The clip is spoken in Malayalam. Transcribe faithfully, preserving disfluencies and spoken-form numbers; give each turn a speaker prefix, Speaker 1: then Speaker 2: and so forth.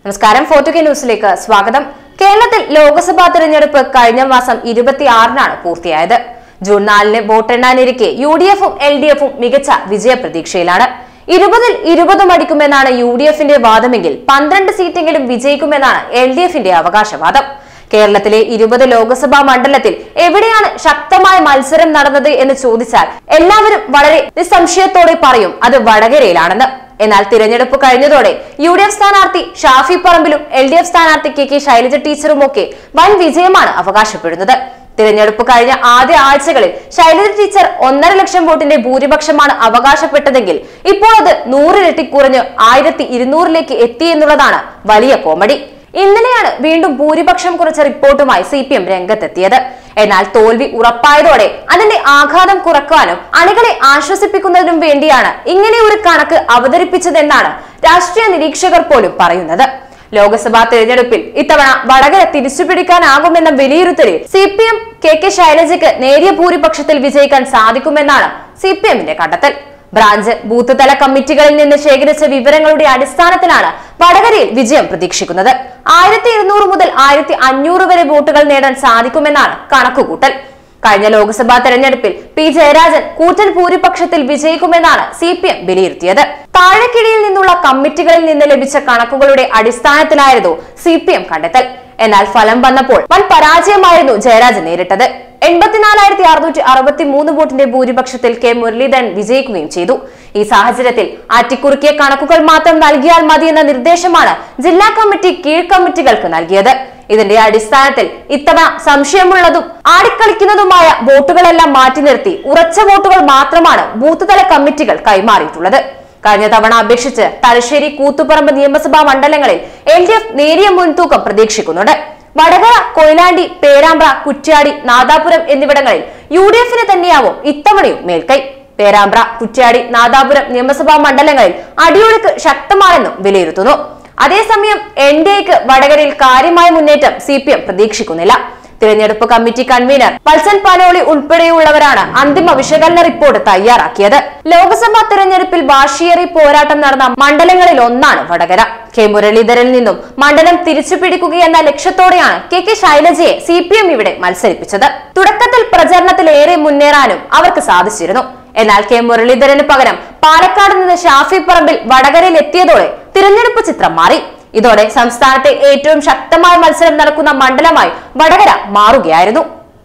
Speaker 1: നമസ്കാരം ഫോർട്ടു കെ ന്യൂസിലേക്ക് സ്വാഗതം. കേരളത്തിൽ ലോക്സഭാ തെരഞ്ഞെടുപ്പ് കഴിഞ്ഞ മാസം ഇരുപത്തിയാറിനാണ് പൂർത്തിയായത്. ജൂൺ നാലിന് വോട്ടെണ്ണാനിരിക്കെ യു ഡി എഫും എൽ ഡി എഫും മികച്ച വിജയപ്രതീക്ഷയിലാണ്. ഇരുപതിൽ ഇരുപതും അടിക്കുമെന്നാണ് യു ഡി എഫിന്റെ വാദമെങ്കിൽ പന്ത്രണ്ട് സീറ്റെങ്കിലും വിജയിക്കുമെന്നാണ് എൽ ഡി എഫിന്റെ അവകാശവാദം. കേരളത്തിലെ ഇരുപത് ലോക്സഭാ മണ്ഡലത്തിൽ എവിടെയാണ് ശക്തമായ മത്സരം നടന്നത് എന്ന് ചോദിച്ചാൽ എല്ലാവരും വളരെ നിസ്സംശയത്തോടെ പറയും അത് വടകരയിലാണെന്ന്. എന്നാൽ തിരഞ്ഞെടുപ്പ് കഴിഞ്ഞതോടെ യു ഡി എഫ് സ്ഥാനാർത്ഥി ഷാഫി പറമ്പിലും എൽ ഡി എഫ് സ്ഥാനാർത്ഥി കെ കെ ശൈലജ ടീച്ചറും ഒക്കെ വൻ വിജയമാണ് അവകാശപ്പെടുന്നത്. തിരഞ്ഞെടുപ്പ് കഴിഞ്ഞ ആദ്യ ആഴ്ചകളിൽ ശൈലജ ടീച്ചർ ഒന്നര ലക്ഷം വോട്ടിന്റെ ഭൂരിപക്ഷമാണ് അവകാശപ്പെട്ടതെങ്കിൽ ഇപ്പോൾ അത് നൂറിരട്ടി കുറഞ്ഞ് ആയിരത്തി ഇരുന്നൂറിലേക്ക് എത്തി എന്നുള്ളതാണ് വലിയ കോമഡി. ഇന്നലെയാണ് വീണ്ടും ഭൂരിപക്ഷം കുറച്ച റിപ്പോർട്ടുമായി സി പി എം രംഗത്തെത്തിയത്. എന്നാൽ തോൽവി ഉറപ്പായതോടെ അതിന്റെ ആഘാതം കുറക്കാനും അണികളെ ആശ്വസിപ്പിക്കുന്നതിനും വേണ്ടിയാണ് ഇങ്ങനെ ഒരു കണക്ക് അവതരിപ്പിച്ചതെന്നാണ് രാഷ്ട്രീയ നിരീക്ഷകർ പോലും പറയുന്നത്. ലോക്സഭാ തെരഞ്ഞെടുപ്പിൽ ഇത്തവണ വടകര തിരിച്ചുപിടിക്കാനാകുമെന്ന വിലയിരുത്തലിൽ C P M K K ശൈലജയ്ക്ക് നേരിയ ഭൂരിപക്ഷത്തിൽ വിജയിക്കാൻ സാധിക്കുമെന്നാണ് സി പി എമ്മിന്റെ കണ്ടെത്തൽ. ബ്രാഞ്ച് ബൂത്ത് തല കമ്മിറ്റികളിൽ നിന്ന് ശേഖരിച്ച വിവരങ്ങളുടെ അടിസ്ഥാനത്തിലാണ് വടകരയിൽ വിജയം പ്രതീക്ഷിക്കുന്നത്. ആയിരത്തി ഇരുന്നൂറ് മുതൽ ആയിരത്തി അഞ്ഞൂറ് വരെ വോട്ടുകൾ നേടാൻ സാധിക്കുമെന്നാണ് കണക്കുകൂട്ടൽ. കഴിഞ്ഞ ലോക്സഭാ തെരഞ്ഞെടുപ്പിൽ പി ജയരാജൻ കൂറ്റൻ ഭൂരിപക്ഷത്തിൽ വിജയിക്കുമെന്നാണ് സി പി എം വിലയിരുത്തിയത്. താഴെക്കിടയിൽ നിന്നുള്ള കമ്മിറ്റികളിൽ നിന്ന് ലഭിച്ച കണക്കുകളുടെ അടിസ്ഥാനത്തിലായിരുന്നു സി പി എം കണ്ടെത്തൽ. എന്നാൽ ഫലം വന്നപ്പോൾ വൻ പരാജയമായിരുന്നു ജയരാജൻ നേരിട്ടത്. എൺപത്തിനാലായിരത്തി അറുന്നൂറ്റി അറുപത്തി മൂന്ന് വോട്ടിന്റെ ഭൂരിപക്ഷത്തിൽ കെ മുരളീധരൻ വിജയിക്കുകയും ചെയ്തു. ഈ സാഹചര്യത്തിൽ ആറ്റിക്കുറുക്കിയ കണക്കുകൾ മാത്രം നൽകിയാൽ മതിയെന്ന നിർദ്ദേശമാണ് ജില്ലാ കമ്മിറ്റി കീഴ് കമ്മിറ്റികൾക്ക് നൽകിയത്. ഇതിന്റെ അടിസ്ഥാനത്തിൽ ഇത്തവണ സംശയമുള്ളതും ആടിക്കളിക്കുന്നതുമായ വോട്ടുകളെല്ലാം മാറ്റി നിർത്തി ഉറച്ച വോട്ടുകൾ മാത്രമാണ് ബൂത്ത് തല കമ്മിറ്റികൾ കൈമാറിയിട്ടുള്ളത്. കഴിഞ്ഞ തവണ അപേക്ഷിച്ച് തലശ്ശേരി, കൂത്തുപറമ്പ് നിയമസഭാ മണ്ഡലങ്ങളിൽ എൽ ഡി എഫ് നേരിയ മുൻതൂക്കം പ്രതീക്ഷിക്കുന്നുണ്ട്. വടകര, കൊയിലാണ്ടി, പേരാമ്പ്ര, കുറ്റ്യാടി, നാദാപുരം എന്നിവിടങ്ങളിൽ യു ഡി എഫിന് തന്നെയാവും ഇത്തവണയും മേൽക്കൈ. പേരാമ്പ്ര, കുറ്റ്യാടി, നാദാപുരം നിയമസഭാ മണ്ഡലങ്ങളിൽ അടിയൊഴുക്ക് ശക്തമാണെന്നും വിലയിരുത്തുന്നു. അതേസമയം എൻ ഡി എക്ക് വടകരയിൽ കാര്യമായ മുന്നേറ്റം സി പി എം പ്രതീക്ഷിക്കുന്നില്ല. തിരഞ്ഞെടുപ്പ് കമ്മിറ്റി കൺവീനർ വത്സൻ പാലോളി ഉൾപ്പെടെയുള്ളവരാണ് അന്തിമ വിശകലന റിപ്പോർട്ട് തയ്യാറാക്കിയത്. ലോക്സഭാ തെരഞ്ഞെടുപ്പിൽ വാശിയേറി പോരാട്ടം നടന്ന മണ്ഡലങ്ങളിൽ ഒന്നാണ് വടകര. കെ മുരളീധരനിൽ നിന്നും മണ്ഡലം തിരിച്ചുപിടിക്കുകയെന്ന ലക്ഷ്യത്തോടെയാണ് കെ കെ ശൈലജയെ സി പി എം ഇവിടെ മത്സരിപ്പിച്ചത്. തുടക്കത്തിൽ പ്രചരണത്തിൽ ഏറെ മുന്നേറാനും അവർക്ക് സാധിച്ചിരുന്നു. എന്നാൽ കെ മുരളീധരന് പകരം പാലക്കാട് നിന്ന് ഷാഫി പറമ്പിൽ വടകരയിൽ എത്തിയതോടെ തിരഞ്ഞെടുപ്പ് ചിത്രം മാറി. ഇതോടെ സംസ്ഥാനത്തെ ഏറ്റവും ശക്തമായ മത്സരം നടക്കുന്ന മണ്ഡലമായി വടകര മാറുകയായിരുന്നു.